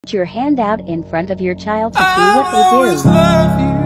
Put your hand out in front of your child to see what they do.